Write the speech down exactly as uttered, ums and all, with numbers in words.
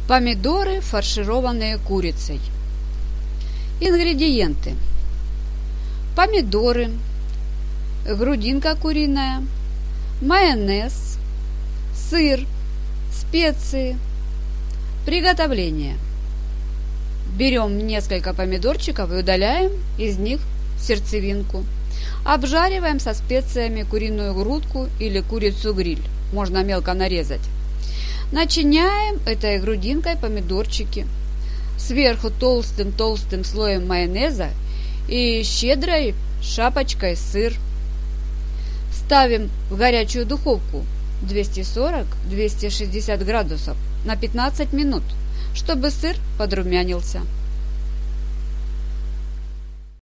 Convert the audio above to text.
Помидоры, фаршированные курицей. Ингредиенты: помидоры, грудинка куриная, майонез, сыр, специи. Приготовление: берем несколько помидорчиков и удаляем из них сердцевинку. Обжариваем со специями куриную грудку или курицу-гриль, можно мелко нарезать. Начиняем этой грудинкой помидорчики, сверху толстым-толстым слоем майонеза и щедрой шапочкой сыр. Ставим в горячую духовку двести сорок - двести шестьдесят градусов на пятнадцать минут, чтобы сыр подрумянился.